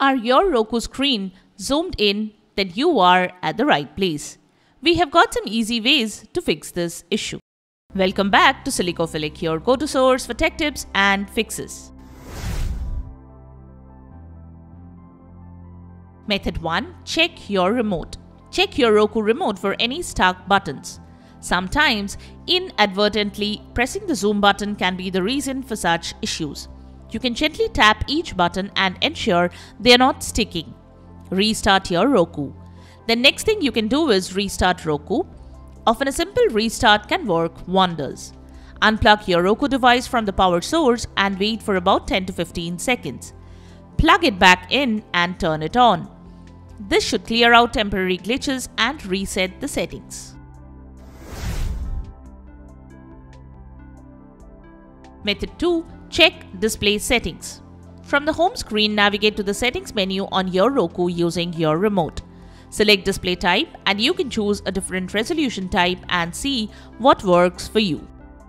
Are your Roku screen zoomed in? Then you are at the right place. We have got some easy ways to fix this issue. Welcome back to Silicophilic, your go-to source for tech tips and fixes. Method 1. Check your remote. Check your Roku remote for any stuck buttons. Sometimes, inadvertently pressing the zoom button can be the reason for such issues. You can gently tap each button and ensure they are not sticking. Restart your Roku. The next thing you can do is restart Roku. Often a simple restart can work wonders. Unplug your Roku device from the power source and wait for about 10 to 15 seconds. Plug it back in and turn it on. This should clear out temporary glitches and reset the settings. Method 2. Check Display Settings. From the home screen, navigate to the Settings menu on your Roku using your remote. Select Display Type and you can choose a different resolution type and see what works for you.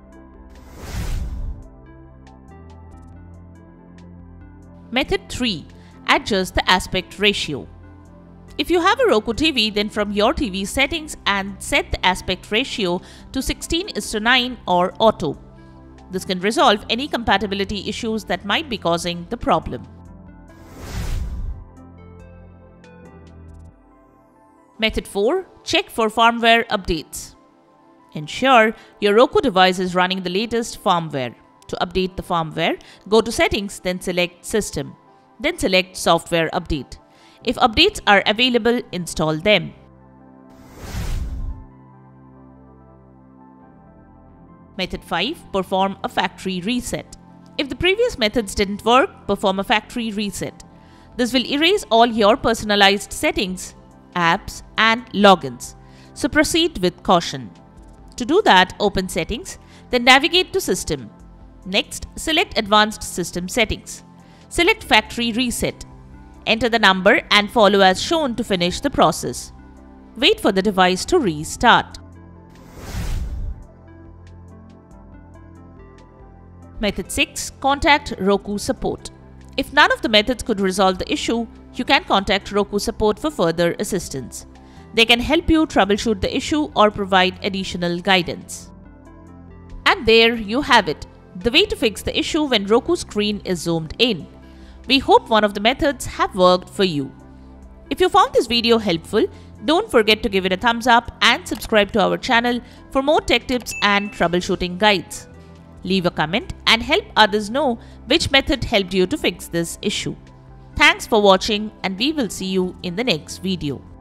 Method 3. Adjust the aspect ratio. If you have a Roku TV, then from your TV settings and set the aspect ratio to 16:9 or auto. This can resolve any compatibility issues that might be causing the problem. Method 4. Check for firmware updates. Ensure your Roku device is running the latest firmware. To update the firmware, go to Settings, then select System. Then select Software Update. If updates are available, install them. Method 5. Perform a factory reset. If the previous methods didn't work, perform a factory reset. This will erase all your personalized settings, apps, and logins. So proceed with caution. To do that, open Settings, then navigate to System. Next, select Advanced System Settings. Select Factory Reset. Enter the number and follow as shown to finish the process. Wait for the device to restart. Method 6. Contact Roku support. If none of the methods could resolve the issue, you can contact Roku support for further assistance. They can help you troubleshoot the issue or provide additional guidance. And there you have it, the way to fix the issue when Roku screen is zoomed in. We hope one of the methods have worked for you. If you found this video helpful, don't forget to give it a thumbs up and subscribe to our channel for more tech tips and troubleshooting guides. Leave a comment and help others know which method helped you to fix this issue. Thanks for watching and we will see you in the next video.